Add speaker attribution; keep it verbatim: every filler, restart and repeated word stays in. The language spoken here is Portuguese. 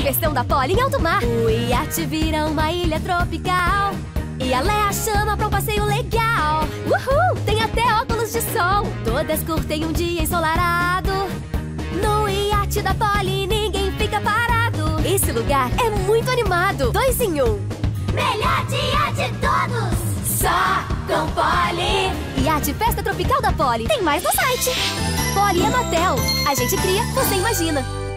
Speaker 1: diversão da Polly em alto mar. O iate vira uma ilha tropical e a Léa chama pra um passeio legal. Uhul! Tem até óculos de sol. Todas curtem um dia ensolarado. No iate da Polly ninguém fica parado. Esse lugar é muito animado. Dois em um.
Speaker 2: Melhor dia de todos!
Speaker 1: Só com Polly. Iate Festa Tropical da Polly. Tem mais no site. Polly é Mattel. A gente cria, você imagina.